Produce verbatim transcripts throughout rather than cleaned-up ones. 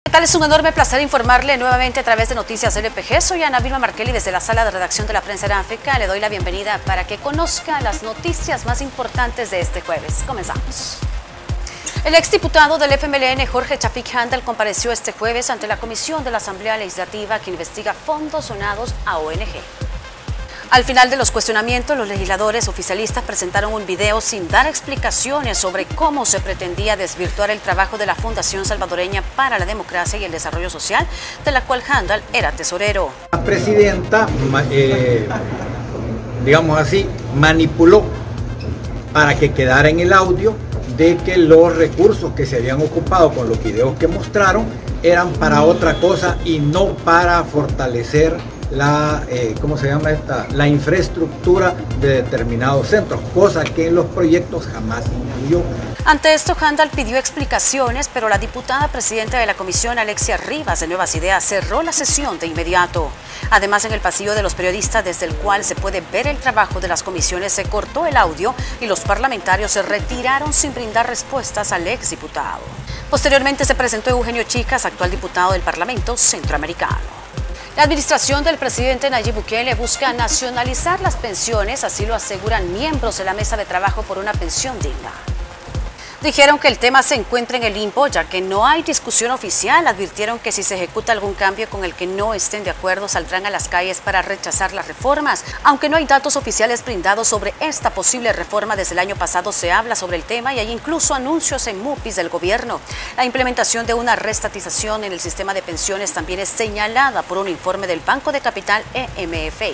¿Qué tal? Es un enorme placer informarle nuevamente a través de Noticias L P G. Soy Ana Vilma Markelly desde la sala de redacción de la Prensa en África. Le doy la bienvenida para que conozca las noticias más importantes de este jueves. Comenzamos. El exdiputado del F M L N, Jorge Chafik Handal, compareció este jueves ante la Comisión de la Asamblea Legislativa que investiga fondos donados a O N G. Al final de los cuestionamientos, los legisladores oficialistas presentaron un video sin dar explicaciones sobre cómo se pretendía desvirtuar el trabajo de la Fundación Salvadoreña para la Democracia y el Desarrollo Social, de la cual Handal era tesorero. La presidenta, eh, digamos así, manipuló para que quedara en el audio de que los recursos que se habían ocupado con los videos que mostraron eran para otra cosa y no para fortalecer la, eh, ¿cómo se llama esta? La infraestructura de determinados centros, cosa que en los proyectos jamás incluyó. Ante esto, Handal pidió explicaciones, pero la diputada presidenta de la comisión, Alexia Rivas, de Nuevas Ideas, cerró la sesión de inmediato. Además, en el pasillo de los periodistas, desde el cual se puede ver el trabajo de las comisiones, se cortó el audio y los parlamentarios se retiraron sin brindar respuestas al exdiputado. Posteriormente se presentó Eugenio Chicas, actual diputado del Parlamento Centroamericano. La administración del presidente Nayib Bukele busca nacionalizar las pensiones, así lo aseguran miembros de la mesa de trabajo por una pensión digna. Dijeron que el tema se encuentra en el limbo, ya que no hay discusión oficial. Advirtieron que si se ejecuta algún cambio con el que no estén de acuerdo, saldrán a las calles para rechazar las reformas. Aunque no hay datos oficiales brindados sobre esta posible reforma, desde el año pasado se habla sobre el tema y hay incluso anuncios en MUPIs del gobierno. La implementación de una reestatización en el sistema de pensiones también es señalada por un informe del Banco de Capital E M F I.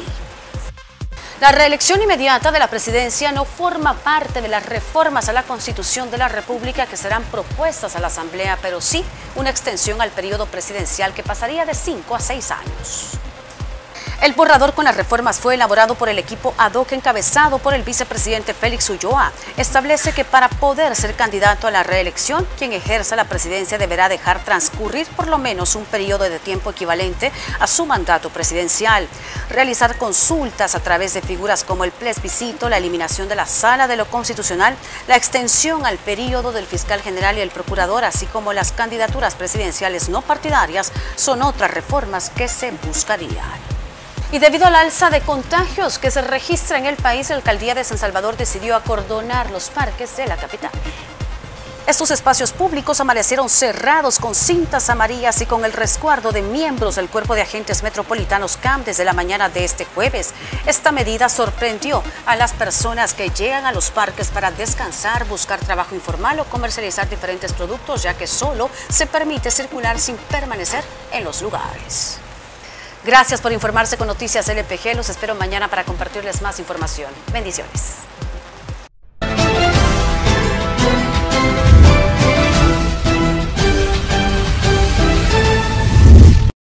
La reelección inmediata de la presidencia no forma parte de las reformas a la Constitución de la República que serán propuestas a la Asamblea, pero sí una extensión al periodo presidencial que pasaría de cinco a seis años. El borrador con las reformas fue elaborado por el equipo ad hoc encabezado por el vicepresidente Félix Ulloa. Establece que para poder ser candidato a la reelección, quien ejerza la presidencia deberá dejar transcurrir por lo menos un periodo de tiempo equivalente a su mandato presidencial, realizar consultas a través de figuras como el plebiscito, la eliminación de la Sala de lo Constitucional, la extensión al periodo del fiscal general y el procurador, así como las candidaturas presidenciales no partidarias, son otras reformas que se buscarían. Y debido al alza de contagios que se registra en el país, la alcaldía de San Salvador decidió acordonar los parques de la capital. Estos espacios públicos amanecieron cerrados con cintas amarillas y con el resguardo de miembros del Cuerpo de Agentes Metropolitanos C A M desde la mañana de este jueves. Esta medida sorprendió a las personas que llegan a los parques para descansar, buscar trabajo informal o comercializar diferentes productos, ya que solo se permite circular sin permanecer en los lugares. Gracias por informarse con Noticias L P G. Los espero mañana para compartirles más información. Bendiciones.